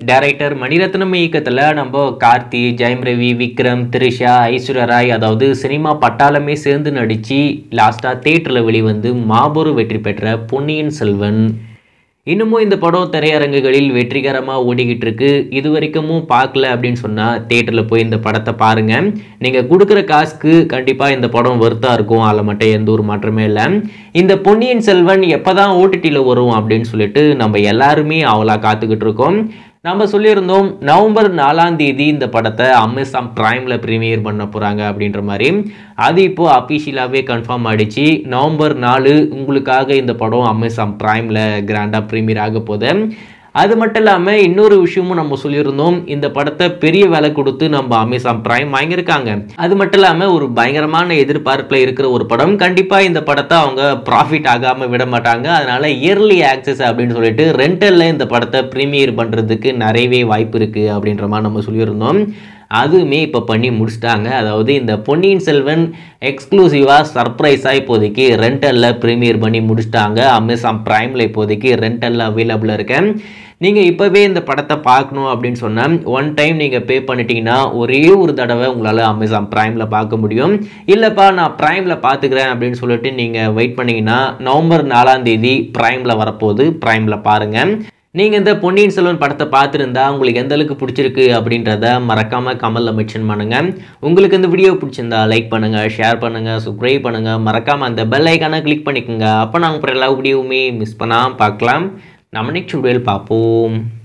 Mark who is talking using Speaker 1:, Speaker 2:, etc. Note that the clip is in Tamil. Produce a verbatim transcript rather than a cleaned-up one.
Speaker 1: டைரக்டர் மணிரத்னம் இயக்கத்தில் நம்ம கார்த்தி, ஜெயம் ரவி, விக்ரம், த்ரிஷா, ஐஸ்வர்யா ராய் அதாவது சினிமா பட்டாளமே சேர்ந்து நடித்து லாஸ்ட்டாக தேட்டரில் வெளிவந்து மாபெரும் வெற்றி பெற்ற பொன்னியின் செல்வன். இன்னமும் இந்த படம் திரையரங்குகளில் வெற்றிகரமாக ஓடிக்கிட்டு இருக்கு. இது வரைக்கும் பார்க்கல அப்படின்னு சொன்னால் தேட்டரில் போய் இந்த படத்தை பாருங்கள். நீங்கள் கொடுக்குற காசுக்கு கண்டிப்பாக இந்த படம் வர்த்தாக இருக்கும். அதில் மட்டும் எந்த ஒரு மாற்றமே இல்லை. இந்த பொன்னியின் செல்வன் எப்போ தான் ஓடிடியில் வரும் அப்படின்னு சொல்லிட்டு நம்ம எல்லாருமே அவளாக காத்துக்கிட்டு இருக்கோம். நம்ம சொல்லியிருந்தோம் நவம்பர் நாலாம் தேதி இந்த படத்தை அமேசான் பிரைமில் ப்ரீமியர் பண்ண போகிறாங்க அப்படின்ற மாதிரி. அது இப்போது அஃபிஷியலாகவே கன்ஃபார்ம் ஆகிடுச்சு. நவம்பர் நாலு உங்களுக்காக இந்த படம் அமேசான் பிரைமில் கிராண்டாக ப்ரீமியர் ஆக போகுது. அது மட்டும் இல்லாமல் இன்னொரு விஷயமும் நம்ம சொல்லியிருந்தோம், இந்த படத்தை பெரிய விலை கொடுத்து நம்ம அமேசான் பிரைம் வாங்கியிருக்காங்க. அது மட்டும் இல்லாமல் ஒரு பயங்கரமான எதிர்பார்ப்பில் இருக்கிற ஒரு படம். கண்டிப்பாக இந்த படத்தை அவங்க ப்ராஃபிட் ஆகாமல் விட மாட்டாங்க. அதனால் இயர்லி ஆக்சஸ் அப்படின்னு சொல்லிட்டு ரெண்டலில் இந்த படத்தை ப்ரீமியர் பண்ணுறதுக்கு நிறையவே வாய்ப்பு இருக்குது அப்படின்ற மாதிரி நம்ம சொல்லியிருந்தோம். அதுவுமே இப்போ பண்ணி முடிச்சிட்டாங்க. அதாவது இந்த பொன்னியின் செல்வன் எக்ஸ்க்ளூசிவாக சர்ப்ரைஸாக இப்போதைக்கு ரெண்டலில் ப்ரீமியர் பண்ணி முடிச்சிட்டாங்க. அமேசான் பிரைமில் இப்போதைக்கு ரெண்டலில் அவைலபிளாக இருக்கேன். நீங்கள் இப்போவே இந்த படத்தை பார்க்கணும் அப்படின்னு சொன்னால் ஒன் டைம் நீங்கள் பே பண்ணிட்டீங்கன்னா ஒரே ஒரு தடவை உங்களால் அமேசான் பிரைமில் பார்க்க முடியும். இல்லைப்பா நான் பிரைமில் பார்த்துக்கிறேன் அப்படின்னு சொல்லிட்டு நீங்கள் வெயிட் பண்ணிங்கன்னா நவம்பர் நாலாம் தேதி பிரைமில் வரப்போகுது. பிரைமில் பாருங்கள். நீங்கள் இந்த பொன்னியின் செல்வன் படத்தை பார்த்துருந்தா உங்களுக்கு எந்த அளவுக்கு பிடிச்சிருக்கு அப்படின்றத மறக்காமல் கமெண்ட்டில் மென்ஷன் பண்ணுங்கள். உங்களுக்கு இந்த வீடியோ பிடிச்சிருந்தா லைக் பண்ணுங்கள், ஷேர் பண்ணுங்கள், சப்ஸ்கிரைப் பண்ணுங்கள். மறக்காமல் அந்த பெல் ஐக்கானை கிளிக் பண்ணிக்கோங்க. அப்போ நாங்கள் அப்புறம் எல்லா வீடியோவுமே மிஸ் பண்ணாமல் பார்க்கலாம். நம்ம நெக்ஸ்ட் வீடியோவில் பார்ப்போம்.